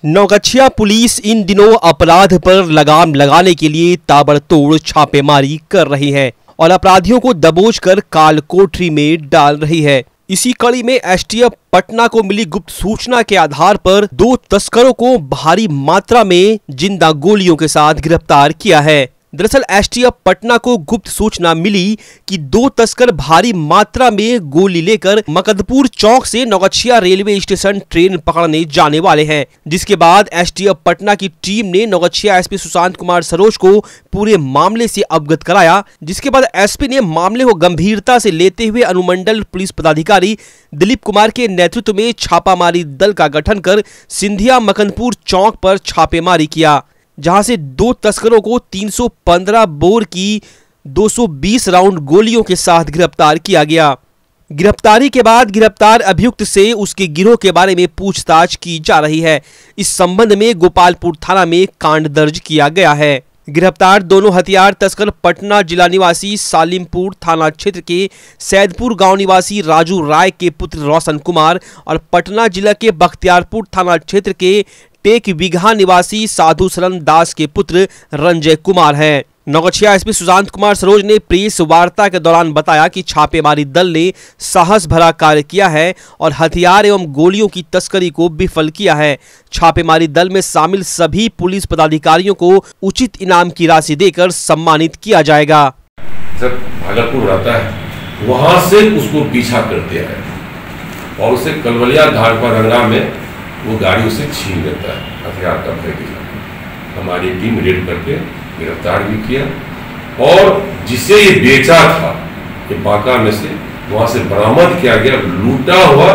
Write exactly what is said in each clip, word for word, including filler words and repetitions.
Naugachhia police इन दिनों अपराध पर लगाम लगाने के लिए ताबड़तोड़ छापेमारी कर रही है और अपराधियों को दबोच कर काल कोठरी में डाल रही है। इसी कड़ी में एसटीएफ पटना को मिली गुप्त सूचना के आधार पर दो तस्करों को भारी मात्रा में जिंदा गोलियों के साथ गिरफ्तार किया है। दरअसल एसटीएफ पटना को गुप्त सूचना मिली कि दो तस्कर भारी मात्रा में गोली लेकर मकदपुर चौक से नौगछिया रेलवे स्टेशन ट्रेन पकड़ने जाने वाले हैं, जिसके बाद एसटीएफ पटना की टीम ने नौगछिया एसपी सुशांत कुमार सरोज को पूरे मामले से अवगत कराया। जिसके बाद एसपी ने मामले को गंभीरता से लेते हुए अनुमंडल पुलिस पदाधिकारी दिलीप कुमार के नेतृत्व में छापामारी दल का गठन कर सिंधिया मकनपुर चौक पर छापेमारी किया, जहां से दो तस्करों को तीन सौ पंद्रह बोर की दो सौ बीस राउंड गोलियों के साथ गिरफ्तार किया गया। गिरफ्तारी के बाद गिरफ्तार अभियुक्त से उसके गिरोह के बारे में पूछताछ की जा रही है। इस संबंध में गोपालपुर थाना में कांड दर्ज किया गया है। गिरफ्तार दोनों हथियार तस्कर पटना जिला निवासी सालिमपुर थाना क्षेत्र के सैदपुर गांव निवासी राजू राय के पुत्र रोशन कुमार और पटना जिला के बख्तियारपुर थाना क्षेत्र के टेक बिघा निवासी साधु शरण दास के पुत्र रंजय कुमार हैं। नौगछिया एसपी सुशांत कुमार सरोज ने प्रेस वार्ता के दौरान बताया कि छापेमारी दल ने साहस भरा कार्य किया है और हथियार एवं गोलियों की तस्करी को विफल किया है। छापेमारी दल में शामिल सभी पुलिस पदाधिकारियों को उचित इनाम की राशि देकर सम्मानित किया जाएगा। जब भागलपुर आता है वहां से उसको पीछा करते हैं और उसे कलवलिया घाट पर रंगा में वो गाड़ी उसे छीन लेता है हथियार का भय दिखा। हमारी टीम रेड करके गिरफ्तार भी किया और जिसे ये बेचा था ये बांका में से वहां से बरामद किया गया लूटा हुआ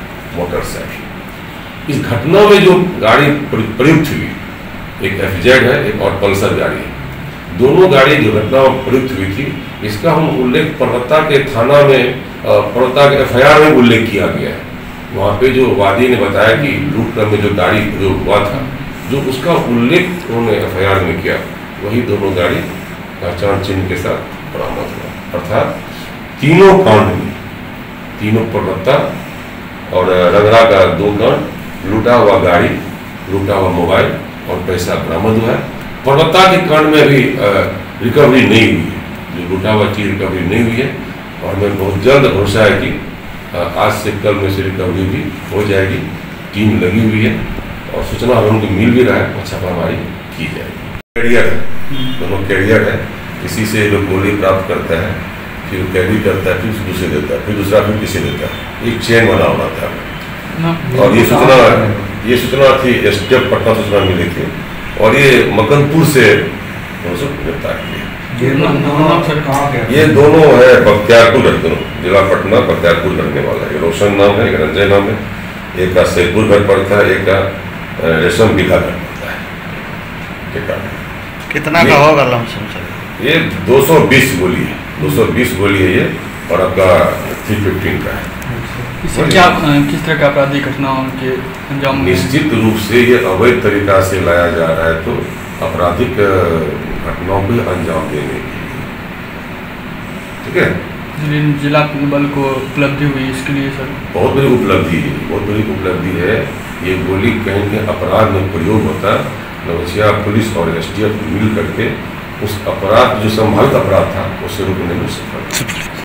मोटरसाइकिल। इस घटना में जो गाड़ी प्रयुक्त हुई एक एफजेड है, एक और पल्सर गाड़ी है। दोनों गाड़ी जो घटना में प्रयुक्त हुई थी इसका हम उल्लेख परवत्ता के थाना में परवत्ता के एफ आई आर में उल्लेख किया गया है। वहाँ पे जो वादी ने बताया कि लूट में जो गाड़ी प्रयोग हुआ था जो उसका उल्लेख उन्होंने एफ आई आर में किया वही दोनों गाड़ी पहचान चिन्ह के साथ बरामद हुआ। अर्थात तीनों कांड में तीनों परवत्ता और रंगरा का दो कांड, लूटा हुआ गाड़ी, लूटा हुआ मोबाइल और पैसा बरामद हुआ है। परवत्ता के कांड में अभी रिकवरी नहीं हुई है, जो लूटा हुआ चीज रिकवरी नहीं हुई है और हमें बहुत जल्द भरोसा है कि आज से कल में से रिकवरी भी हो जाएगी। टीम लगी हुई है और सूचना हमको मिल भी रहा है, छापामारी की जाएगी। कैरियर है, दोनों कैरियर है, किसी से लोग गोली प्राप्त करता है, फिर कैरी करता है, फिर दूसरे देता है, फिर दूसरा फिर किसी देता है, एक चेन बना हुआ था। और ये सूचना ये सूचना थी एसटीएफ पटना सूचना मिली थी और ये मकनपुर से गिरफ्तार किया। ये दोनों है बख्तियारपुर दोनों जिला पटना बख्तियारपुर रहने वाला है। रोशन नाम है, एक रंजय नाम है, एक का सैदपुर घर पड़ता है, एक का रेशम बिघा घर पड़ता है। कितना का होगा लमसम सर? ये दो सौ बीस गोली है, दो सौ बीस गोली है ये और आपका तीन सौ पंद्रह का है। इससे क्या किस तरह का आपराधिक घटनाओं के अंजाम? निश्चित रूप से ये अवैध तरीका से लाया जा रहा है तो आपराधिक घटनाओं को अंजाम देने के लिए, ठीक है। जिला बल को उपलब्धि हुई इसके लिए सर बहुत बड़ी उपलब्धि है, बहुत बड़ी उपलब्धि है। ये गोली कहीं के अपराध में प्रयोग होता है, नौगछिया पुलिस और एसटीएफ मिल करके उस अपराध जो संभावित अपराध था उसे रोकने में सफल।